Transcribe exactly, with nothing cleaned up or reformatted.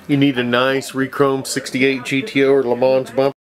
You need a nice re-chrome sixty-eight G T O or LeMans Bumper.